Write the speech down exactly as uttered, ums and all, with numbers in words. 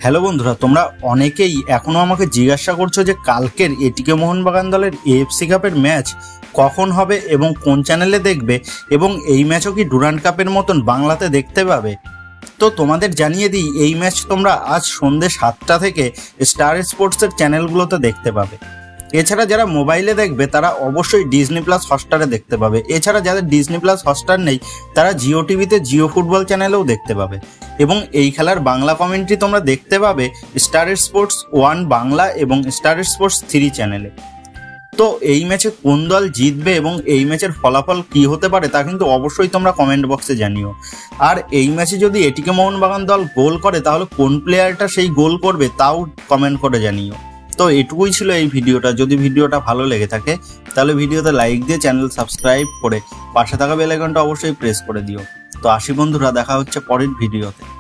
Hello বন্ধুরা, তোমরা অনেকেই এখনো আমাকে জিজ্ঞাসা করছো যে কালকের এটিকে মোহনবাগান দলের এএফসি কাপের ম্যাচ কখন হবে এবং কোন চ্যানেলে দেখবে, এবং এই ম্যাচও কি ডুরান্ড কাপের মতন বাংলাতে দেখতে পাবে। তো তোমাদের জানিয়ে দিই, এই ম্যাচ তোমরা আজ সন্ধ্যে সাতটা থেকে স্টার স্পোর্টসের চ্যানেলগুলোতে দেখতে পাবে। এছাড়া যারা মোবাইলে দেখবে তারা অবশ্যই ডিজনি প্লাস হটস্টারে দেখতে পাবে। এছাড়া যাদের ডিজনি প্লাস হটস্টার নেই তারা জিও টিভিতে জিও ফুটবল চ্যানেলেও দেখতে পাবে। এবং এই খেলার বাংলা কমেন্ট্রি তোমরা দেখতে পাবে স্টার স্পোর্টস ওয়ান বাংলা এবং স্টার স্পোর্টস থ্রি চ্যানেলে। তো এই ম্যাচে কোন দল জিতবে এবং এই ম্যাচের ফলাফল কি হতে পারে তা কিন্তু অবশ্যই তোমরা কমেন্ট বক্সে জানিও। আর এই ম্যাচে যদি এটিকে মোহনবাগান দল গোল করে তাহলে কোন প্লেয়ারটা সেই গোল করবে তাও কমেন্ট করে জানিও। তো এটুকুই ছিল এই ভিডিওটা। যদি ভিডিওটা ভালো লেগে থাকে তাহলে ভিডিওতে লাইক দিয়ে চ্যানেল সাবস্ক্রাইব করে পাশে থাকা বেল আইকনটা অবশ্যই প্রেস করে দিও। তো আসি বন্ধুরা, দেখা হচ্ছে পরের ভিডিওতে।